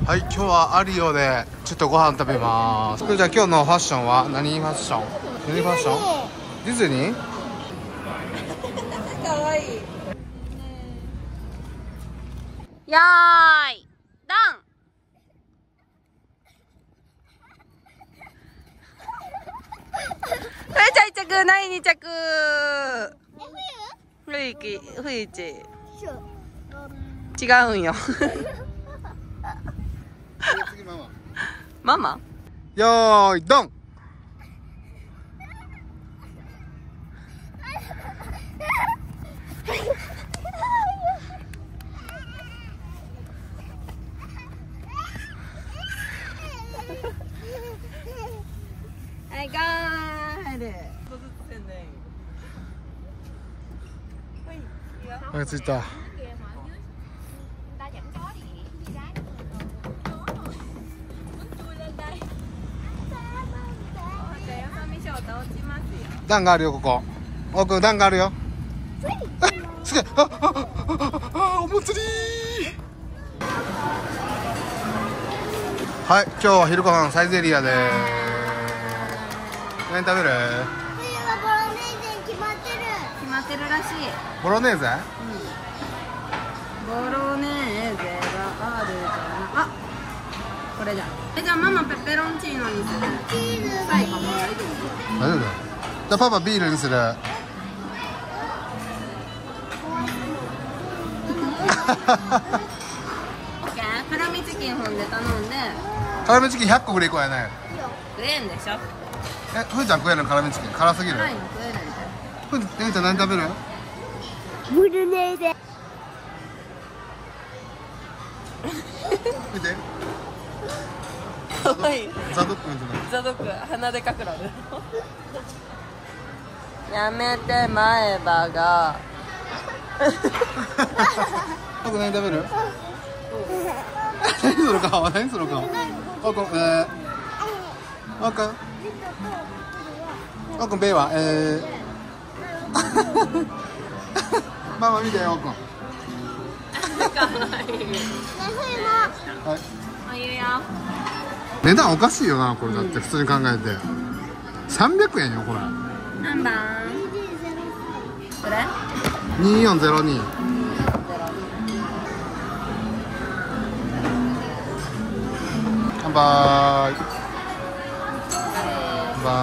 はい、今日はアリオでちょっとご飯食べます。じゃあ今日のファッションは何ファッション？何ファッション？ディズニー？ かわいい。よーい、ドン。ふーちゃん1着、ない2着。ふいち。違うんよ。ママ？ よーい、ドン。 はい、ゴール。 はい、着いた。段があるよ、ここ。奥、段があるよ。すげえ。お祭り。はい、今日は昼ご飯サイゼリアでーす。何食べる？ 冬はボロネーゼに決まってる。 決まってるらしい。 ボロネーゼ？ ボロネーゼがあるじゃん。あ、これじゃん。じゃあママペペロンチーノにする。 チーズ最後も大丈夫？じゃあパパビールにする。 オッケー。辛味チキンほんで頼んで。 辛味チキン100個ぐらいいこうやね。 食えんでしょ。 ふーちゃん食えるの？辛味チキン辛すぎる？ 辛いの食えるんで。 ふーちゃん何食べる？ ボロネーゼ。 見て。 かわいい。 ザドックみたいな。 ザドック鼻でかくなる。やめて前歯が。 僕何食べる？何その顔？何その顔？おこおこおこベイはママ見てよ、おこ。 かわいい。 はい。 あ、言うよ。 値段おかしいよな、これだって普通に考えて。300円よ、これ。 何番？これ 2402。乾杯。乾杯。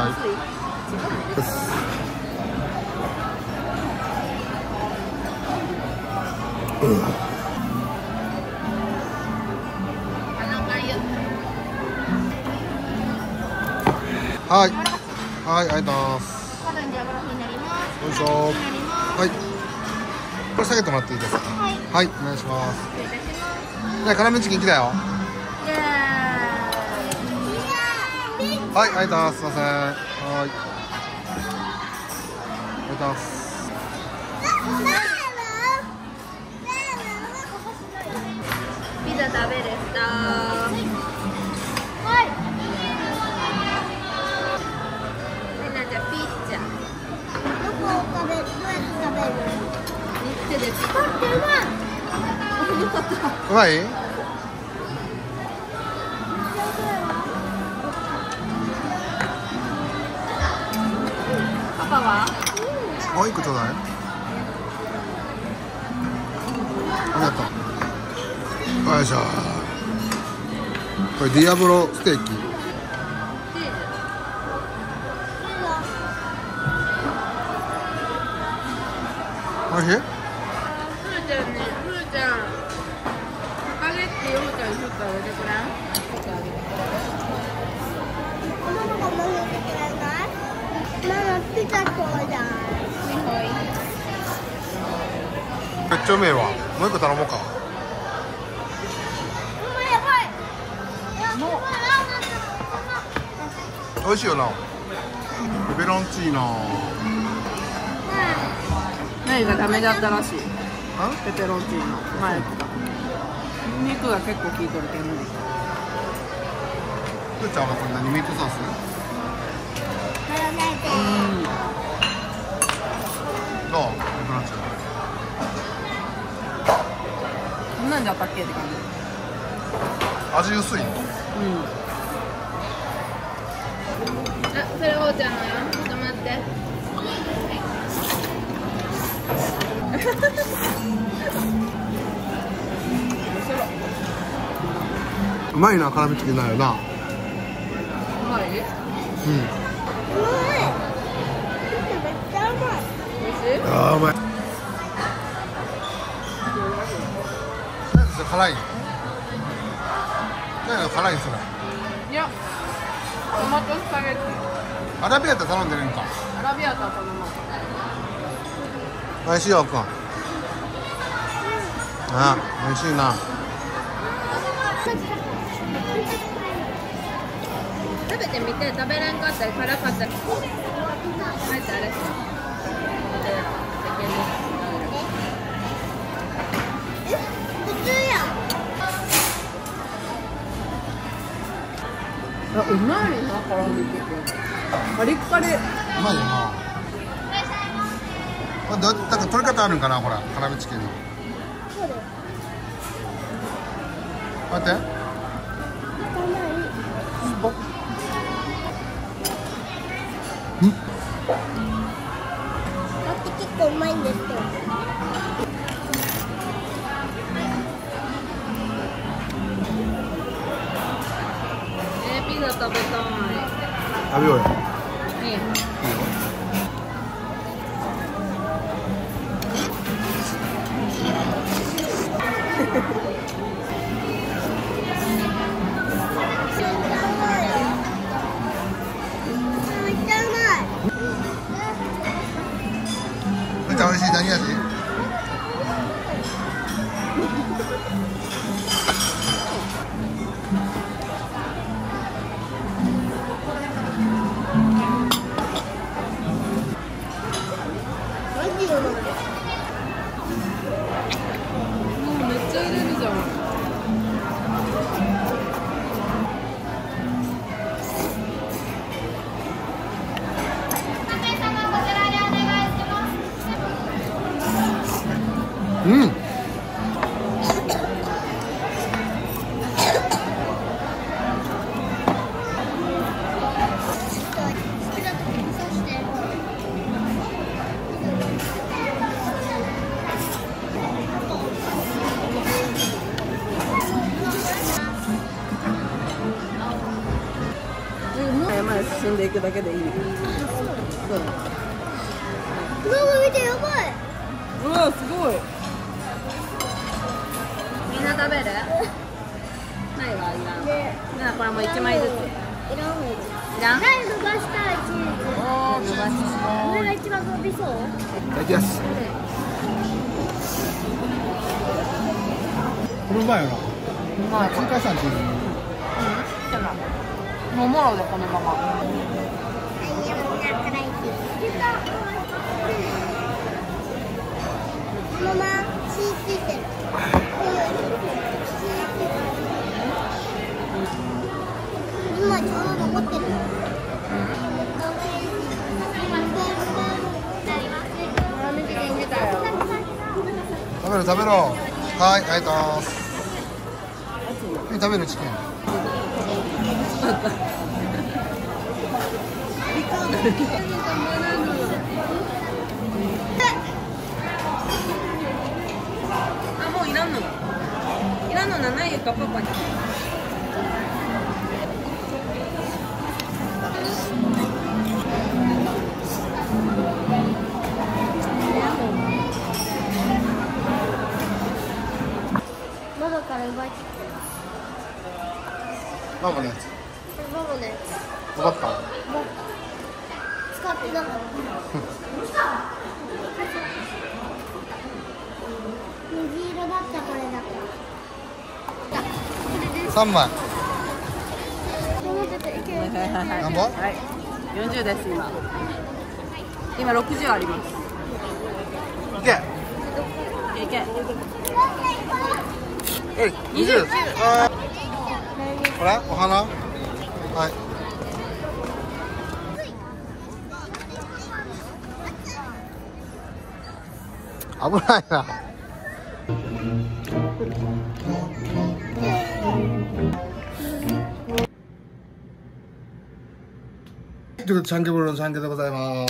はい。はい、ありがとうございます。よいしょ。はい。これ下げてもらっていいですか。はい、お願いします。じゃあ辛味チキン来たよ。 イエーイ。 はい、ありがとうございます。すいません。はい。ありがとうございます。 ピザ食べる人。みんなじゃあピッチャ。 どこを食べる？どうやって食べる？ 手でピッチャ。 うまい？ パパは？ もう一個ちょうだい。ありがとう。よいしょ。これディアブロステーキ。おいしい？ ふーちゃんね、ふーちゃん。スパゲッティふーちゃんにちょっとあげてくれ。 ママが混ぜてくれない？ママピザちょうだい。 めっちゃうめえわ。もう一個頼もうか。 ママやばい。 美味しいよな。ペペロンチーノ。 メイがダメだったらしい。 あ？ ペペロンチーノ前来た。肉が結構効いてるけどね。 ふーちゃんはこれ何ミートソース？ ボロネーゼ。 どう？ペペロンチーノ。 こんなんじゃったっけって感じ。 味薄いの。 それおうちゃんのよ。ちょっと待って。 うまいな、辛味チキンだよな。 うまい？ うまい。めっちゃうまい。 美味しい？ ああ、うまい。なんでそれ辛いの？何が辛いんそれ？ いや、トマトスパゲッティ。 アラビアータ頼んでるんか。 アラビアータ頼もう。 美味しいよ、くん。ああ、美味しいな。 食べてみて、食べれんかったり辛かったり。あれってあれ。 普通やん。 あ、うまいな、辛味チキン。カリッカリ。 うまいよな。これだから取り方あるんかな、ほら、辛味チキンの。 そうだよ。 待って。 だって結構うまいんですよ。 ピザ食べたい。 食べようよ。 いいよ。 めっちゃ美味しい。何味？ もうめっちゃ入れるじゃん。 うん。 前へ進んでいくだけでいい。そう。 うわ、見て、やばい。 うわ、すごい。みんな食べる？ないわ、いらん。なあ、これもう1枚ずつ。 いらんの。 いらん？ はい、伸ばしたいチーズ。 おー、伸ばしこれが一番伸びそう。 いただきます。これうまいよな。 うまい。 追加したんチーズ。 もうもろでこのまま。 ママ、血ついてる。今ちょうど残ってる。 食べろ食べろ。はい、ありがとうございます。食べるチキン。 あ、もういらんの。いらんの7位かパパに。 ママから奪いて。 ママのやつ。 ママのやつ。 分かった。 使ってなかった。右色だったこれだから。 3枚。 はい。 何本？ はい。40です今。今60あります。 いけ。 いけ。 20。これお花。はい。危ないな。 ということで、チャンケボールのチャンケでございます。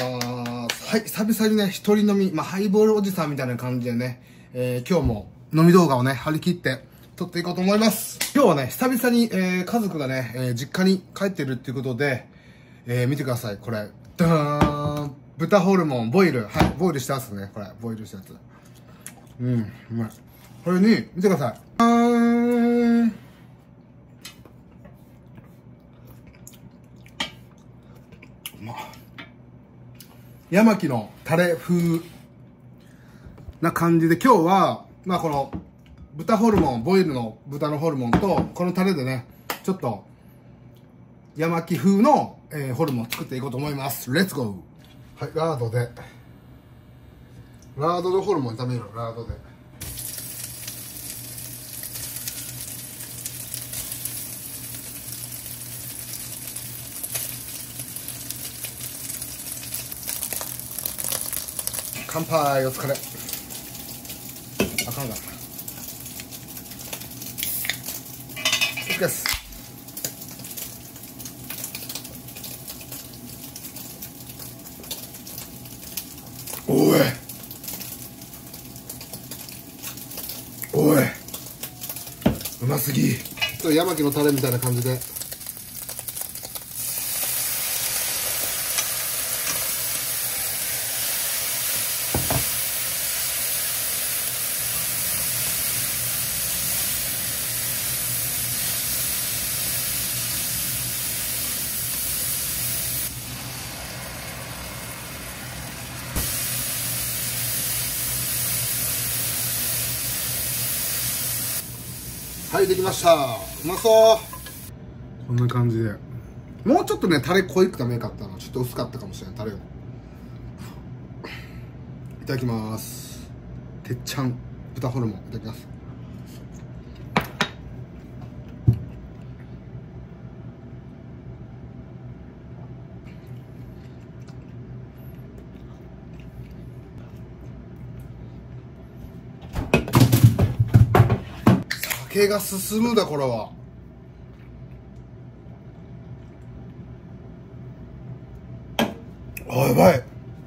はい、久々にね、一人飲み、ハイボールおじさんみたいな感じでね、今日も飲み動画をね、張り切って撮っていこうと思います。今日はね、久々に、家族がね、実家に帰ってるっていうことで、見てください、これ。ダーン、豚ホルモン、ボイル。はい、ボイルしたやつね、これ。ボイルしたやつ。うまい。これに、見てください。山木のタレ風な感じで、今日は、この、豚ホルモン、ボイルの豚のホルモンと、このタレでね、ちょっと、山木風の、ホルモンを作っていこうと思います。レッツゴー。はい、ラードで。ラードでホルモン炒めるよ、ラードで。乾杯、お疲れ。あかんかった。お疲れです。おい。おい。うますぎ。ちょっと山木のタレみたいな感じで。はい、できました。うまそう。こんな感じで。もうちょっとね、タレ濃いくためよかったな。ちょっと薄かったかもしれない、タレを。いただきます。てっちゃん豚ホルモン、いただきます。酒が進むだ、これは。あ、やばい。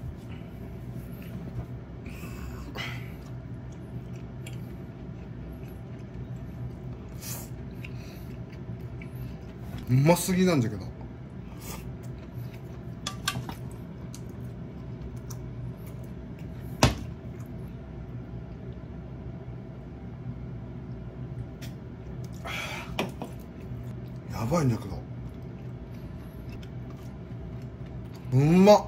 うますぎなんじゃけど。やばいんだけど。うんまっ。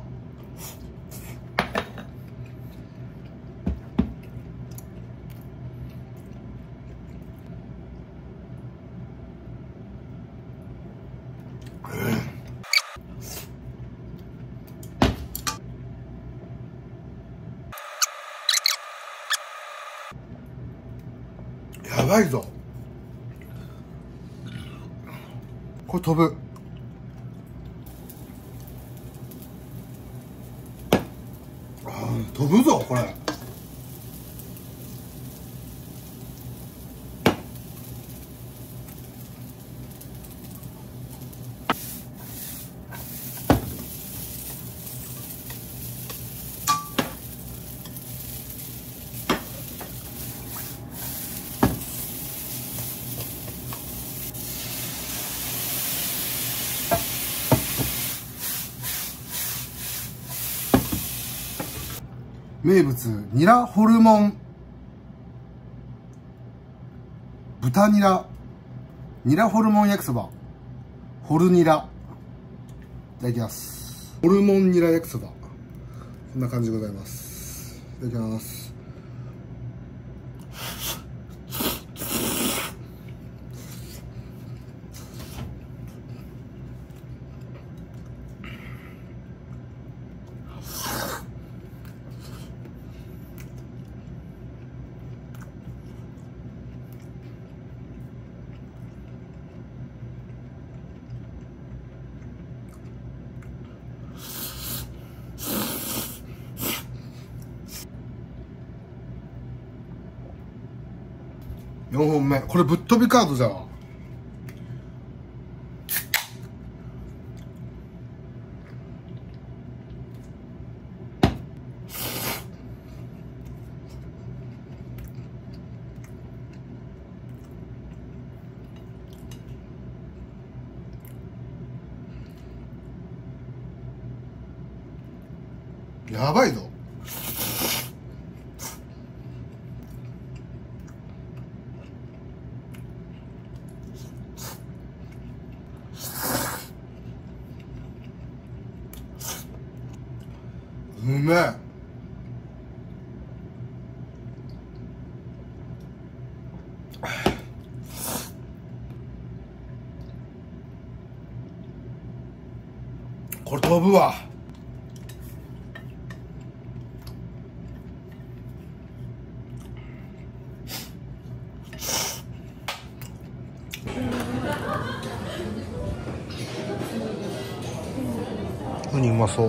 やばいぞ。これ飛ぶ。飛ぶぞこれ。名物ニラホルモン豚ニラホルモン焼きそばホルニラ、いただきます。ホルモンニラ焼きそば、こんな感じでございます。いただきます。4本目、これぶっ飛びカードじゃわ。 やばいぞ。うめえ。これ飛ぶわ。ウニうまそう。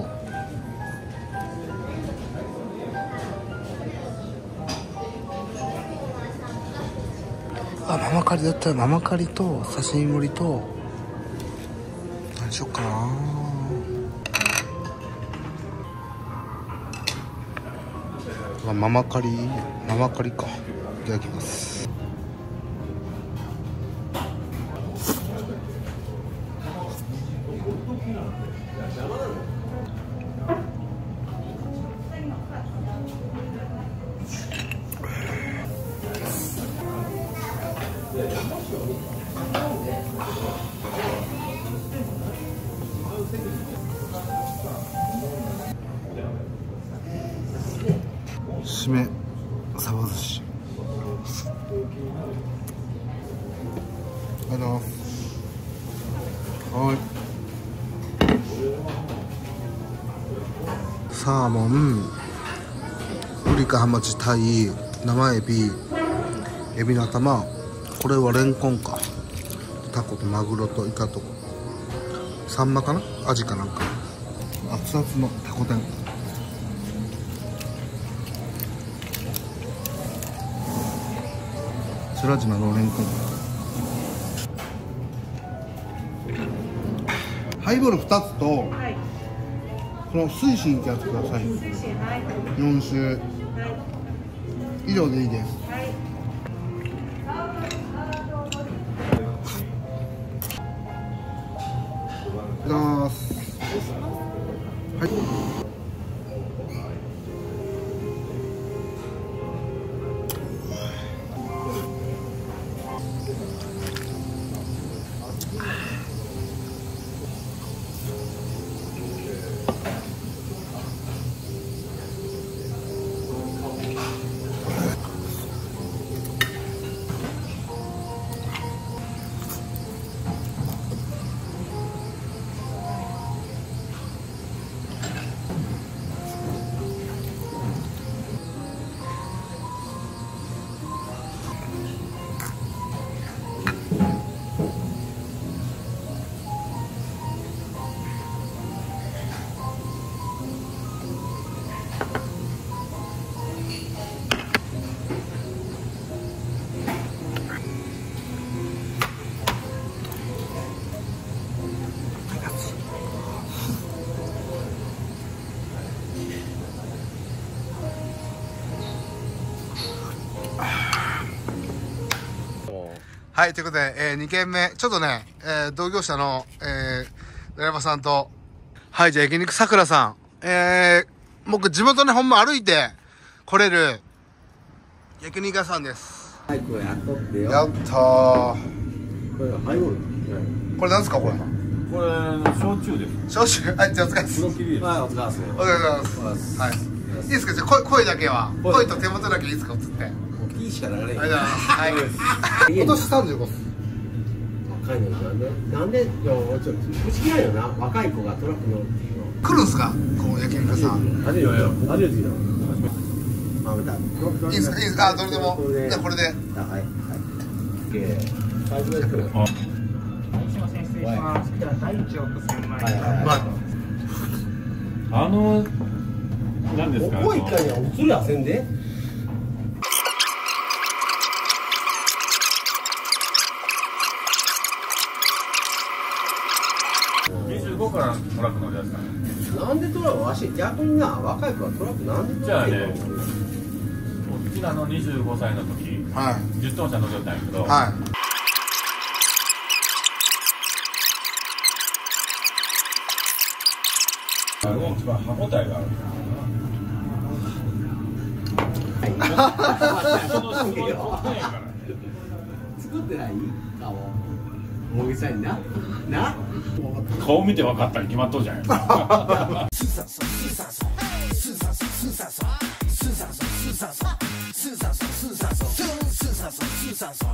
あ、ママカリだったらママカリと刺身盛りと何しよっかな。ママカリか。いただきます。締めサバ寿司。ありがとうございます。はい。サーモン、ウリカハマチ、タイ、生エビ、エビの頭、これはレンコンか。タコとマグロとイカとサンマかな、アジかなんか。熱々のタコ天。白島のレンコン。ハイボール2つと、はい、この水深ってやつください。4種、はい、以上でいいです。はい、いただきます。はい。はい、ということで、2軒目、ちょっとね、同業者の、寺山さんと、はい、じゃあ焼肉さくらさん、僕地元ね、ほんま歩いて来れる焼肉屋さんです。はい、これやっとってよ。やったー。これハイボール。これなんですか、これ。これ焼酎です。焼酎、はい、じゃあお疲れ様です。はい、お疲れ様です。お疲れ様です。はい。いいですか、じゃあ声だけは、声と手元だけいいですか、映って。いいしかならない。はい。今年35っす。若いのなんで、ちょっと不思議ないよな。若い子がトラック乗るっていうの。来るんすか、こう焼肉屋さん。初めてだ。いいですか、いいですか、どれでも。じゃあこれで。はいはい。最初ですけど。すいません、失礼します。じゃあ大腸と千枚。何ですか。ここ一回には映りゃせんで。25からトラック乗るやつか。なんでトラック、わし逆にな、若い子はトラックなんで乗るの。じゃあね、うちらの25歳の時、はい、10トン車乗りよったんやけど、はい、一番歯応えがある。 思ってその質問やから作ってない顔大げさにな顔見て分かったに決まっとるじゃないですか